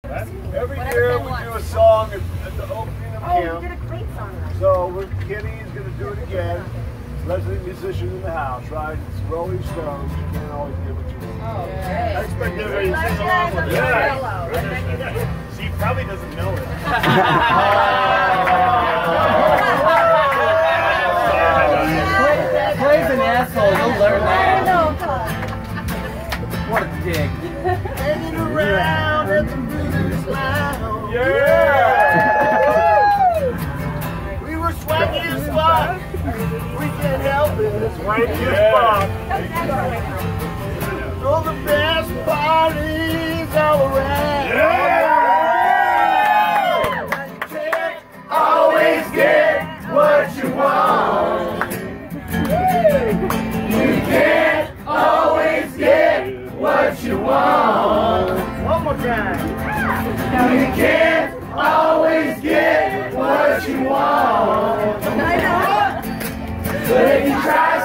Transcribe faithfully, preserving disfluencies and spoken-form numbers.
Every year we do a song at, at the opening of Oh, camp. you did a great song. So we're, Kitty's going to do it again. Resident musician in the house, right? It's Rolling Stones. You can't always get what you want. Oh, okay. I expect everybody to sing along with it. Yeah. She probably doesn't know it. Clay's an asshole, you'll learn that. What a dick. Hanging around at the Rootist Lounge. Yeah! We were swaggy as fuck. We can't help it. It's wanky as fuck. Throw the best parties all around. Yeah! You can't always get what you want. You can't always get what you want. One more time. You can't always get what you want. But if you try